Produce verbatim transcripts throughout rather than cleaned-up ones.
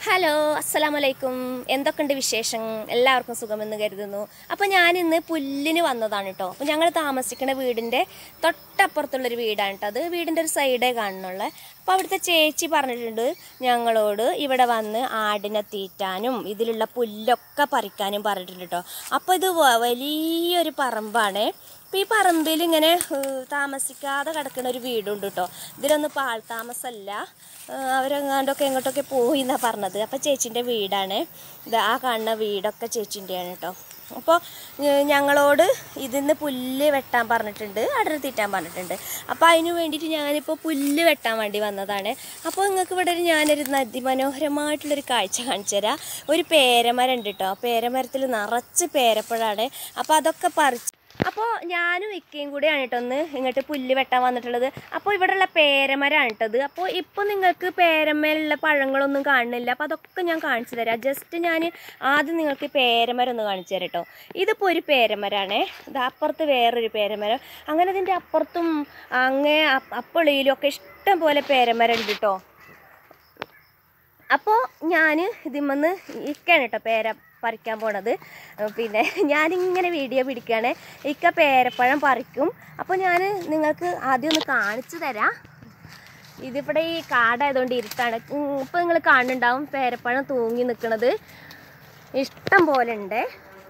Hello അസ്സലാമലൈക്കും. എന്തൊക്കെയുണ്ട് വിശേഷം? എല്ലാവർക്കും സുഖമെന്ന് കരുതുന്നു. അപ്പോൾ ഞാനിന്ന് പുല്ലിന് വന്നതാണ് കേട്ടോ. അപ്പോൾ ഞങ്ങൾ താമസിക്കുന്ന വീടിൻ്റെ തൊട്ടപ്പുറത്തുള്ളൊരു വീടാണ് കേട്ടോ. അത് വീടിൻ്റെ ഒരു സൈഡേ കാണുന്നുള്ളത്. അപ്പോൾ അവിടുത്തെ ചേച്ചി പറഞ്ഞിട്ടുണ്ട് ഞങ്ങളോട് ഇവിടെ വന്ന് ആടിനെ തീറ്റാനും ഇതിലുള്ള പുല്ലൊക്കെ പറിക്കാനും പറഞ്ഞിട്ടുണ്ട് കേട്ടോ. അപ്പോൾ ഇത് വലിയൊരു പറമ്പാണ്. അപ്പോൾ ഈ പറമ്പിൽ ഇങ്ങനെ താമസിക്കാതെ കിടക്കുന്ന ഒരു വീടുണ്ട് കേട്ടോ. ഇതിലൊന്നും ഇപ്പോൾ ആൾ താമസമല്ല, അവരെങ്ങാണ്ടൊക്കെ എങ്ങോട്ടൊക്കെ പോയി എന്നാണ് പറഞ്ഞത്. അപ്പോൾ ചേച്ചീൻ്റെ വീടാണ് ഇത്. ആ കാണുന്ന വീടൊക്കെ ചേച്ചീൻ്റെയാണ് കേട്ടോ. അപ്പോൾ ഞങ്ങളോട് ഇതിന്ന് പുല്ല് വെട്ടാൻ പറഞ്ഞിട്ടുണ്ട്, ആടിനെ തീറ്റാൻ പറഞ്ഞിട്ടുണ്ട്. അപ്പോൾ അതിന് വേണ്ടിയിട്ട് ഞാനിപ്പോൾ പുല്ല് വെട്ടാൻ വേണ്ടി വന്നതാണ്. അപ്പോൾ നിങ്ങൾക്ക് ഇവിടെ ഒരു ഞാനൊരു അതിമനോഹരമായിട്ടുള്ളൊരു കാഴ്ച കാണിച്ചു തരാം. ഒരു പേരമരം ഉണ്ട് കേട്ടോ. പേരമരത്തിൽ നിറച്ച് പേരപ്പഴമാണ്. അപ്പോൾ അതൊക്കെ പറിച്ച് അപ്പോൾ ഞാനും ഇക്കയും കൂടെയാണ് കേട്ടോ ഒന്ന് ഇങ്ങോട്ട് പുല്ല് വെട്ടാൻ വന്നിട്ടുള്ളത്. അപ്പോൾ ഇവിടെയുള്ള പേരമരമാണ് കേട്ടത്. അപ്പോൾ ഇപ്പോൾ നിങ്ങൾക്ക് പേരമേലുള്ള പഴങ്ങളൊന്നും കാണുന്നില്ല. അപ്പോൾ അതൊക്കെ ഞാൻ കാണിച്ചു തരാം. ജസ്റ്റ് ഞാൻ ആദ്യം നിങ്ങൾക്ക് പേരമരം ഒന്ന് കാണിച്ചു തരാം കേട്ടോ. ഇതിപ്പോൾ ഒരു പേരമരമാണ്. ഇത് അപ്പുറത്ത് വേറൊരു പേരമരം, അങ്ങനെ ഇതിൻ്റെ അപ്പുറത്തും അങ്ങേ അപ്പുളിയിലും ഒക്കെ ഇഷ്ടം പോലെ പേരമരം ഉണ്ട് കേട്ടോ. അപ്പോൾ ഞാൻ ഇതിന്മേന്ന് ഇക്കയാണ് കേട്ടോ പേര പറിക്കാൻ പോണത്. പിന്നെ ഞാനിങ്ങനെ വീഡിയോ പിടിക്കുകയാണ്. ഇക്ക പേരപ്പഴം പറിക്കും. അപ്പോൾ ഞാൻ നിങ്ങൾക്ക് ആദ്യം ഒന്ന് കാണിച്ചു തരാം. ഇതിവിടെ ഈ കാടായതുകൊണ്ട് ഇരുട്ടാണ്. ഇപ്പോൾ നിങ്ങൾ കാണുന്നുണ്ടാവും പേരപ്പഴം തൂങ്ങി നിൽക്കുന്നത് ഇഷ്ടം പോലെ ഉണ്ട്.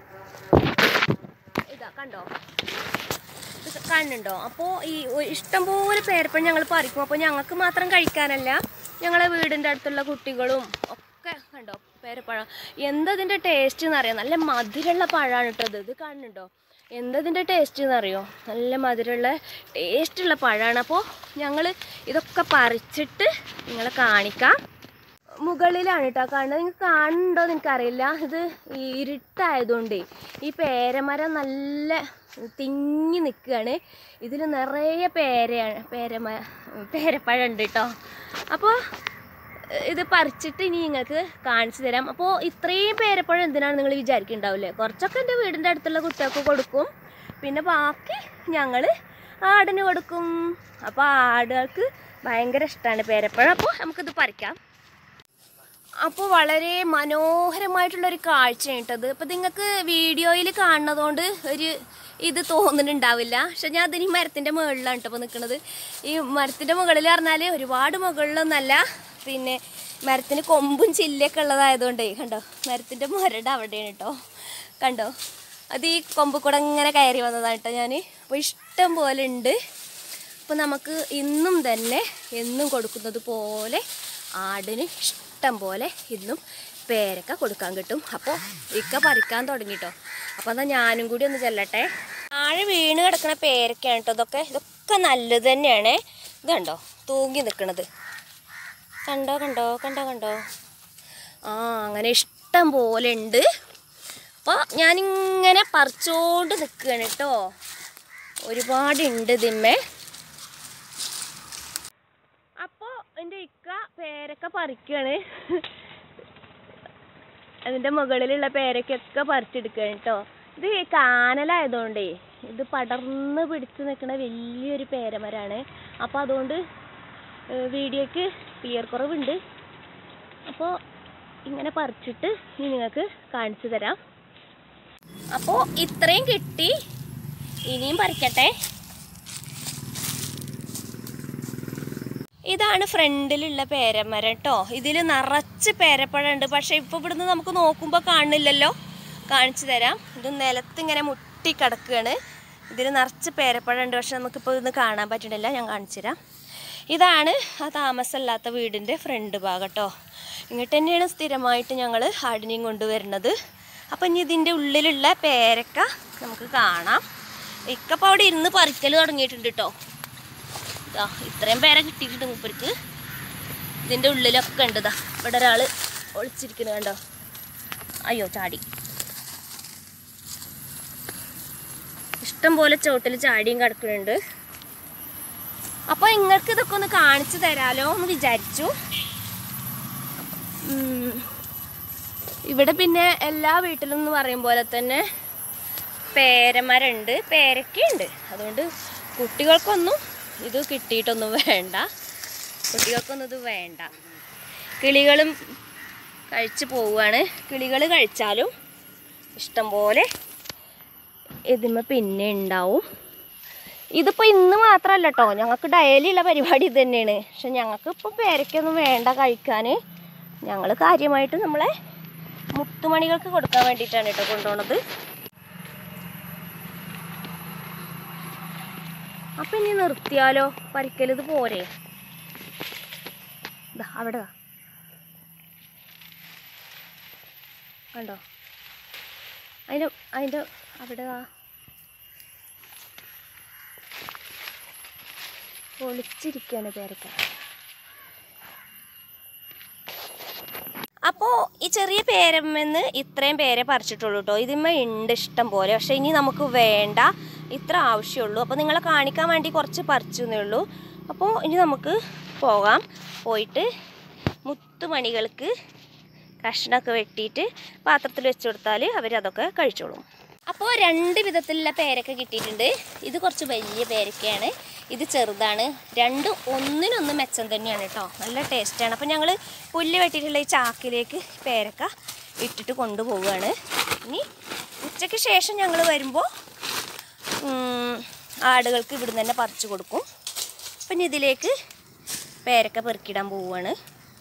ഇതാ കണ്ടോ, ഇത് കാണുന്നുണ്ടോ? അപ്പോൾ ഈ ഇഷ്ടം പോലെ പേരപ്പഴം ഞങ്ങൾ പറിക്കും. അപ്പോൾ ഞങ്ങൾക്ക് മാത്രം കഴിക്കാനല്ല, ഞങ്ങളെ വീടിൻ്റെ അടുത്തുള്ള കുട്ടികളും ഒക്കെ കണ്ടോ പേരപ്പഴം. എന്തതിൻ്റെ ടേസ്റ്റ് എന്നറിയാം. നല്ല മധുരമുള്ള പഴമാണ് ഇട്ടത്. ഇത് കാണുന്നുണ്ടോ? എന്തതിൻ്റെ ടേസ്റ്റ് എന്നറിയോ? നല്ല മധുരമുള്ള ടേസ്റ്റുള്ള പഴമാണ്. അപ്പോൾ ഞങ്ങൾ ഇതൊക്കെ പറിച്ചിട്ട് നിങ്ങളെ കാണിക്കാം. മുകളിലാണ് കേട്ടോ കാണുന്നത്. നിങ്ങൾക്ക് കാണുന്നുണ്ടോ എന്ന് എനിക്കറിയില്ല. ഇത് ഇരുട്ടായതുകൊണ്ട് ഈ പേരമരം നല്ല തിങ്ങി നിൽക്കുകയാണ്. ഇതിൽ നിറയെ പേരയാണ് പേരമ പേരപ്പഴം ഉണ്ട് കേട്ടോ. അപ്പോൾ ഇത് പറിച്ചിട്ട് ഇനി നിങ്ങൾക്ക് കാണിച്ചു തരാം. അപ്പോൾ ഇത്രയും പേരപ്പഴം എന്തിനാണ് നിങ്ങൾ വിചാരിക്കുന്നുണ്ടാവില്ലേ? കുറച്ചൊക്കെ എൻ്റെ വീടിൻ്റെ അടുത്തുള്ള കുട്ടികൾക്ക് കൊടുക്കും, പിന്നെ ബാക്കി ഞങ്ങൾ ആടിന് കൊടുക്കും. അപ്പോൾ ആടുകൾക്ക് ഭയങ്കര ഇഷ്ടമാണ് പേരപ്പഴം. അപ്പോൾ നമുക്കിത് പറിക്കാം. അപ്പോൾ വളരെ മനോഹരമായിട്ടുള്ളൊരു കാഴ്ചയാണ് കേട്ടത്. അപ്പോൾ നിങ്ങൾക്ക് വീഡിയോയിൽ കാണുന്നതുകൊണ്ട് ഒരു ഇത് തോന്നുന്നുണ്ടാവില്ല. പക്ഷെ ഞാൻ അതിന് ഈ മരത്തിൻ്റെ മുകളിലാണ് കേട്ടോ ഇപ്പോൾ നിൽക്കുന്നത്. ഈ മരത്തിൻ്റെ മുകളിൽ പറഞ്ഞാൽ ഒരുപാട് മുകളിലൊന്നല്ല, പിന്നെ മരത്തിന് കൊമ്പും ചില്ലൊക്കെ ഉള്ളതായതുകൊണ്ടേ കണ്ടോ മരത്തിൻ്റെ മുരട് അവിടെയാണ് കേട്ടോ. കണ്ടോ, അത് ഈ കൊമ്പ് കൂടെ ഇങ്ങനെ കയറി വന്നതാണ് കേട്ടോ ഞാൻ. അപ്പോൾ ഇഷ്ടം പോലെ ഉണ്ട്. അപ്പോൾ നമുക്ക് ഇന്നും തന്നെ എന്നും കൊടുക്കുന്നത് പോലെ ആടിന് ഇഷ്ടം പോലെ ഇന്നും പേരക്ക കൊടുക്കാൻ കിട്ടും. അപ്പോൾ ഇക്ക പറിക്കാൻ തുടങ്ങിട്ടോ. അപ്പോൾ എന്നാൽ ഞാനും കൂടി ഒന്ന് ചെല്ലട്ടെ. താഴെ വീണ് കിടക്കുന്ന പേരക്കയാണ് കേട്ടോ. ഇതൊക്കെ ഇതൊക്കെ നല്ലത് തന്നെയാണ്. ഇത് കണ്ടോ തൂങ്ങി നിൽക്കണത് കണ്ടോ കണ്ടോ കണ്ടോ കണ്ടോ ആ അങ്ങനെ ഇഷ്ടം പോലെ ഉണ്ട്. അപ്പോൾ ഞാനിങ്ങനെ പറിച്ചോണ്ട് നിൽക്കുകയാണ് കേട്ടോ. ഒരുപാടുണ്ട് ഇതിന്മേ. അപ്പോൾ എൻ്റെ ഇക്ക പേരക്ക പറിക്കുകയാണ്. അതിൻ്റെ മുകളിലുള്ള പേരക്കൊക്കെ പറിച്ചെടുക്കുകയാണ് കേട്ടോ. ഇത് കാനലായതുകൊണ്ടേ ഇത് പടർന്ന് പിടിച്ച് നിൽക്കുന്ന വലിയൊരു പേരമരമാണ്. അപ്പോൾ അതുകൊണ്ട് വീഡിയോയ്ക്ക് ക്ലിയർ കുറവുണ്ട്. അപ്പോൾ ഇങ്ങനെ പറിച്ചിട്ട് ഇനി നിങ്ങൾക്ക് കാണിച്ചു തരാം. അപ്പോൾ ഇത്രയും കിട്ടി, ഇനിയും പറിക്കട്ടെ. ഇതാണ് ഫ്രണ്ടിലുള്ള പേരമരം കേട്ടോ. ഇതിൽ നിറച്ച് പേരപ്പഴം ഉണ്ട്. പക്ഷേ ഇപ്പോൾ ഇവിടുന്ന് നമുക്ക് നോക്കുമ്പോൾ കാണുന്നില്ലല്ലോ. കാണിച്ചു തരാം. ഇത് നിലത്തിങ്ങനെ മുട്ടിക്കിടക്കുകയാണ്. ഇതിൽ നിറച്ച് പേരപ്പഴം ഉണ്ട്, പക്ഷെ നമുക്കിപ്പോൾ ഇതൊന്നും കാണാൻ പറ്റണില്ല. ഞാൻ കാണിച്ചു തരാം. ഇതാണ് ആ താമസമില്ലാത്ത വീടിൻ്റെ ഫ്രണ്ട് ഭാഗം കേട്ടോ. ഇങ്ങോട്ട് തന്നെയാണ് സ്ഥിരമായിട്ട് ഞങ്ങൾ ആടിനെയും കൊണ്ടുവരുന്നത്. അപ്പം ഇനി ഇതിൻ്റെ ഉള്ളിലുള്ള പേരക്ക നമുക്ക് കാണാം. ഇക്കപ്പോൾ അവിടെ ഇരുന്ന് പറിക്കൽ തുടങ്ങിയിട്ടുണ്ട് കേട്ടോ. ഇതാ ഇത്രയും പേര കിട്ടിയിട്ടുണ്ട് മൂപ്പർക്ക്. ഇതിൻ്റെ ഉള്ളിലൊക്കെ ഉണ്ട്. ഇതാ ഇവിടെ ഒരാൾ ഒളിച്ചിരിക്കുന്നത് കണ്ടോ. അയ്യോ ചാടി. ഇഷ്ടം പോലെ ചോട്ടിൽ ചാടിയും കിടക്കുന്നുണ്ട്. അപ്പോൾ നിങ്ങൾക്ക് ഇതൊക്കെ ഒന്ന് കാണിച്ചു തരാമല്ലോ എന്ന് വിചാരിച്ചു. ഇവിടെ പിന്നെ എല്ലാ വീട്ടിലും എന്ന് പറയും പോലെ തന്നെ പേരമരമുണ്ട്, പേരക്കയുണ്ട്. അതുകൊണ്ട് കുട്ടികൾക്കൊന്നും ഇത് കിട്ടിയിട്ടൊന്നും വേണ്ട. കുട്ടികൾക്കൊന്നും ഇത് വേണ്ട. കിളികളും കഴിച്ച് പോവുകയാണ്. കിളികൾ കഴിച്ചാലും ഇഷ്ടം പോലെ ഇതിന്മേൽ പിന്നെ ഉണ്ടാവും. ഇതിപ്പോൾ ഇന്ന് മാത്രമല്ല കേട്ടോ, ഞങ്ങൾക്ക് ഡെയിലി ഉള്ള പരിപാടി ഇത് തന്നെയാണ്. പക്ഷെ ഞങ്ങൾക്ക് ഇപ്പോൾ പേരയ്ക്കൊന്നും വേണ്ട കഴിക്കാൻ. ഞങ്ങൾ കാര്യമായിട്ട് നമ്മളെ മുത്തുമണികൾക്ക് കൊടുക്കാൻ വേണ്ടിയിട്ടാണ് കേട്ടോ കൊണ്ടുപോണത്. അപ്പം ഇനി നിർത്തിയാലോ? പരിക്കലിത് പോരെ? ഇതാ അവിടെ കണ്ടോ, അതിൻ്റെ അതിൻ്റെ അവിടെ ഒളിച്ചിരിക്കുകയാണ് പേരക്ക. അപ്പോൾ ഈ ചെറിയ പേരമെന്ന് ഇത്രയും പേരെ പറിച്ചിട്ടുള്ളൂ കേട്ടോ. ഇതിന്മേ ഉണ്ട് ഇഷ്ടം പോലെ, പക്ഷേ ഇനി നമുക്ക് വേണ്ട, ഇത്ര ആവശ്യമുള്ളൂ. അപ്പോൾ നിങ്ങളെ കാണിക്കാൻ വേണ്ടി കുറച്ച് പറിച്ചു എന്നേ ഉള്ളൂ. അപ്പോൾ ഇനി നമുക്ക് പോകാം. പോയിട്ട് മുത്തുമണികൾക്ക് കഷ്ണമൊക്കെ വെട്ടിയിട്ട് പാത്രത്തിൽ വെച്ച് കൊടുത്താൽ അവരതൊക്കെ കഴിച്ചോളും. അപ്പോൾ രണ്ട് വിധത്തിലുള്ള പേരക്ക കിട്ടിയിട്ടുണ്ട്. ഇത് കുറച്ച് വലിയ പേരക്കയാണ്, ഇത് ചെറുതാണ്. രണ്ടും ഒന്നിനൊന്ന് മെച്ചം തന്നെയാണ് കേട്ടോ, നല്ല ടേസ്റ്റാണ്. അപ്പോൾ ഞങ്ങൾ പുല്ല് വെട്ടിയിട്ടുള്ള ഈ ചാക്കിലേക്ക് പേരക്ക ഇട്ടിട്ട് കൊണ്ടുപോവുകയാണ്. ഇനി ഉച്ചയ്ക്ക് ശേഷം ഞങ്ങൾ വരുമ്പോൾ ആടുകൾക്ക് ഇവിടുന്ന് തന്നെ പറിച്ചു കൊടുക്കും. പിന്നെ ഇതിലേക്ക് പേരക്ക പെറുക്കിടാൻ പോവുകയാണ്.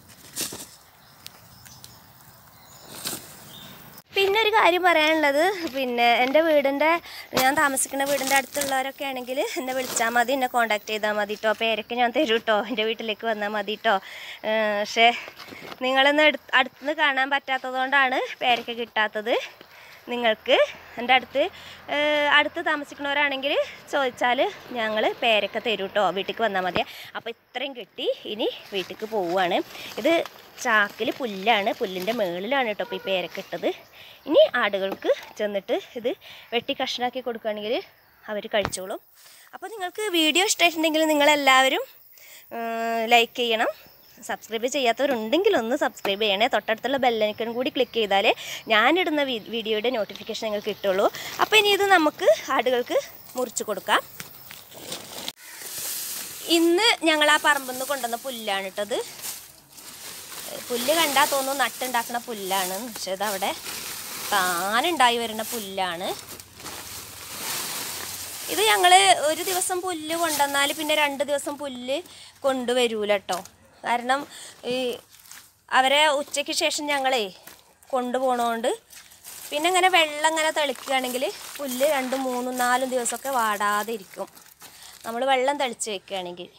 പിന്നെ ഒരു കാര്യം പറയാനുള്ളത്, പിന്നെ എൻ്റെ വീടിൻ്റെ ഞാൻ താമസിക്കുന്ന വീടിൻ്റെ അടുത്തുള്ളവരൊക്കെ ആണെങ്കിൽ എന്നെ വിളിച്ചാൽ മതി, എന്നെ കോൺടാക്ട് ചെയ്താൽ മതി കേട്ടോ. പേരൊക്കെ ഞാൻ തരും കേട്ടോ, എൻ്റെ വീട്ടിലേക്ക് വന്നാൽ മതി കേട്ടോ. പക്ഷേ നിങ്ങളൊന്ന് അടുത്ത് അടുത്തുനിന്ന് കാണാൻ പറ്റാത്തത് കൊണ്ടാണ് പേരൊക്കെ കിട്ടാത്തത്. നിങ്ങൾക്ക് എൻ്റെ അടുത്ത് അടുത്ത് താമസിക്കുന്നവരാണെങ്കിൽ ചോദിച്ചാൽ ഞങ്ങൾ പേരൊക്കെ തരും കേട്ടോ, വീട്ടിലേക്ക് വന്നാൽ മതി. അപ്പോൾ ഇത്രയും കിട്ടി, ഇനി വീട്ടിലേക്ക് പോവുകയാണ്. ഇത് ചാക്കിൽ പുല്ലാണ്, പുല്ലിൻ്റെ മുകളിലാണ് കേട്ടോ ഇപ്പോൾ ഈ പേരൊക്കെ ഇട്ടത്. ഇനി ആടുകൾക്ക് ചെന്നിട്ട് ഇത് വെട്ടി കഷ്ണാക്കി കൊടുക്കുകയാണെങ്കിൽ അവർ കഴിച്ചോളും. അപ്പോൾ നിങ്ങൾക്ക് വീഡിയോ ഇഷ്ടമായിട്ടുണ്ടെങ്കിൽ നിങ്ങളെല്ലാവരും ലൈക്ക് ചെയ്യണം. സബ്സ്ക്രൈബ് ചെയ്യാത്തവരുണ്ടെങ്കിൽ ഒന്ന് സബ്സ്ക്രൈബ് ചെയ്യണേ. തൊട്ടടുത്തുള്ള ബെല്ലൈക്കൺ കൂടി ക്ലിക്ക് ചെയ്താലേ ഞാനിടുന്ന വീഡിയോയുടെ നോട്ടിഫിക്കേഷൻ നിങ്ങൾക്ക് കിട്ടുള്ളൂ. അപ്പോൾ ഇനി ഇത് നമുക്ക് ആടുകൾക്ക് മുറിച്ച് കൊടുക്കാം. ഇന്ന് ഞങ്ങൾ ആ പറമ്പിൽ നിന്ന് കൊണ്ടുവന്ന പുല്ലാണ് ഇട്ടത്. പുല്ല് കണ്ടാൽ തോന്നുന്നു നട്ടുണ്ടാക്കുന്ന പുല്ലാണ്, പക്ഷേ ഇതവിടെ താനുണ്ടായി വരുന്ന പുല്ലാണ്. ഇത് ഞങ്ങൾ ഒരു ദിവസം പുല്ല് കൊണ്ടുവന്നാൽ പിന്നെ രണ്ട് ദിവസം പുല്ല് കൊണ്ടുവരൂല കേട്ടോ. കാരണം ഈ അവരെ ഉച്ചയ്ക്ക് ശേഷം ഞങ്ങളേ കൊണ്ടുപോകണോണ്ട് പിന്നെ ഇങ്ങനെ വെള്ളം ഇങ്ങനെ തെളിക്കുകയാണെങ്കിൽ പുല്ല് രണ്ടും മൂന്നും നാലും ദിവസമൊക്കെ വാടാതെ ഇരിക്കും, നമ്മൾ വെള്ളം തെളിച്ച് വെക്കുകയാണെങ്കിൽ.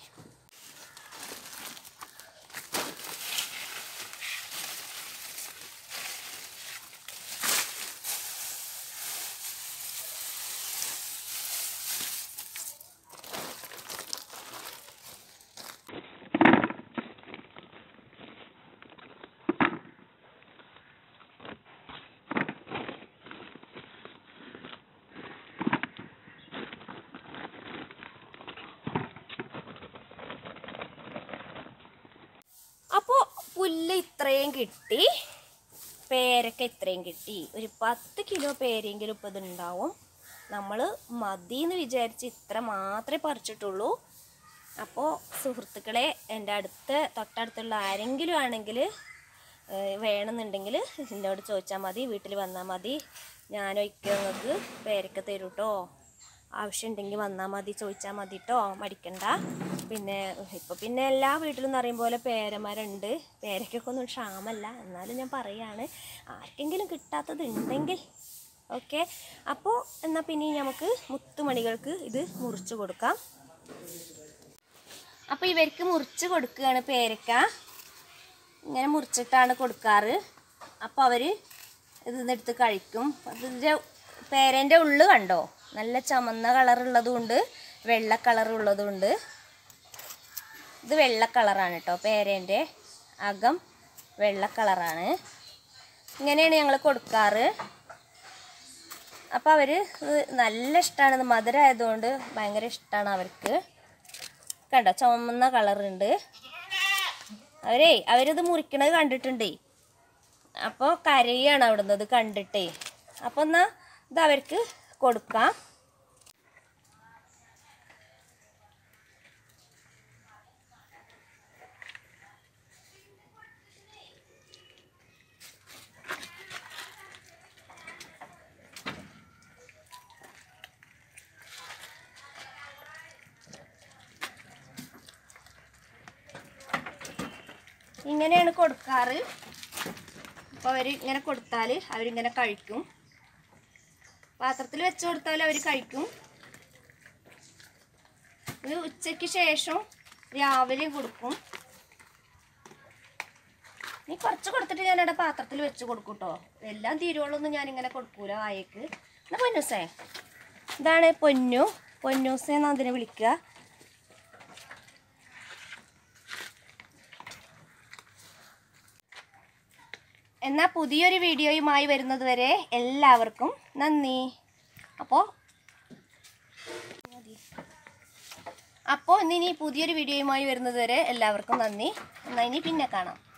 അപ്പോൾ പുല്ല് ഇത്രയും കിട്ടി, പേരക്ക ഇത്രയും കിട്ടി. ഒരു പത്ത് കിലോ പേരെങ്കിലും ഇപ്പോൾ ഇതുണ്ടാവും. നമ്മൾ മതിയെന്ന് വിചാരിച്ച് ഇത്ര മാത്രമേ പറിച്ചിട്ടുള്ളൂ. അപ്പോൾ സുഹൃത്തുക്കളെ, എൻ്റെ അടുത്ത് തൊട്ടടുത്തുള്ള ആരെങ്കിലും ആണെങ്കിൽ വേണമെന്നുണ്ടെങ്കിൽ എന്നോട് ചോദിച്ചാൽ മതി, വീട്ടിൽ വന്നാൽ മതി. ഞാനൊക്കെ നിങ്ങൾക്ക് പേരക്ക തരും കേട്ടോ. ആവശ്യമുണ്ടെങ്കിൽ വന്നാൽ മതി, ചോദിച്ചാൽ മതി കേട്ടോ, മടിക്കണ്ട. പിന്നെ ഇപ്പോൾ പിന്നെ എല്ലാ വീട്ടിലും എന്ന് പറയും പോലെ പേരമരമുണ്ട്. പേരക്കൊക്കെ ഒന്നും ക്ഷാമല്ല, എന്നാലും ഞാൻ പറയുകയാണ്, ആർക്കെങ്കിലും കിട്ടാത്തത് ഉണ്ടെങ്കിൽ ഓക്കെ. അപ്പോൾ എന്നാൽ പിന്നെ നമുക്ക് മുത്തുമണികൾക്ക് ഇത് മുറിച്ച് കൊടുക്കാം. അപ്പോൾ ഇവർക്ക് മുറിച്ച് കൊടുക്കുകയാണ് പേരക്ക. ഇങ്ങനെ മുറിച്ചിട്ടാണ് കൊടുക്കാറ്. അപ്പോൾ അവർ ഇതിന്നെടുത്ത് കഴിക്കും. അതിൻ്റെ പേരേൻ്റെ ഉള്ളു കണ്ടോ, നല്ല ചുമന്ന കളറുള്ളതുകൊണ്ട് വെള്ള കളറുള്ളതുകൊണ്ട്. ഇത് വെള്ള കളറാണ് കേട്ടോ, പേരേൻ്റെ അകം വെള്ള കളറാണ്. ഇങ്ങനെയാണ് ഞങ്ങൾ കൊടുക്കാറ്. അപ്പോൾ അവർ നല്ല ഇഷ്ടമാണ്, മധുരമായതുകൊണ്ട് ഭയങ്കര ഇഷ്ടമാണ് അവർക്ക്. കണ്ടോ, ചുമന്ന കളറുണ്ട്. അവരേ അവരിത് മുറിക്കണത് കണ്ടിട്ടുണ്ടേ, അപ്പോൾ കരയാണ് അവിടുന്ന് ഇത് കണ്ടിട്ടേ. അപ്പോൾ എന്നാൽ ഇത് അവർക്ക് കൊടുക്കാം. ഇങ്ങനെയാണ് കൊടുക്കാറ്. അപ്പോൾ അവർ ഇങ്ങനെ കൊടുത്താൽ അവരിങ്ങനെ കഴിക്കും. പാത്രത്തിൽ വെച്ച് കൊടുത്താൽ അവർ കഴിക്കും. ഇത് ഉച്ചയ്ക്ക് ശേഷം രാവിലെയും കൊടുക്കും. നീ കുറച്ച് കൊടുത്തിട്ട് ഞാനിവിടെ പാത്രത്തിൽ വെച്ച് കൊടുക്കും കേട്ടോ. എല്ലാം തീരുവോളൊന്നും ഞാനിങ്ങനെ കൊടുക്കൂല വായക്ക്. എന്നാൽ പൊന്നൂസേ, ഇതാണ് പൊന്നു. പൊന്നൂസേ എന്നാ അതിനെ വിളിക്കുക. എന്നാൽ പുതിയൊരു വീഡിയോയുമായി വരുന്നത് വരെ എല്ലാവർക്കും നന്ദി. അപ്പോൾ അപ്പോൾ ഇനി പുതിയൊരു വീഡിയോയുമായി വരുന്നത് വരെ എല്ലാവർക്കും നന്ദി. എന്നാൽ ഇനി പിന്നെ കാണാം.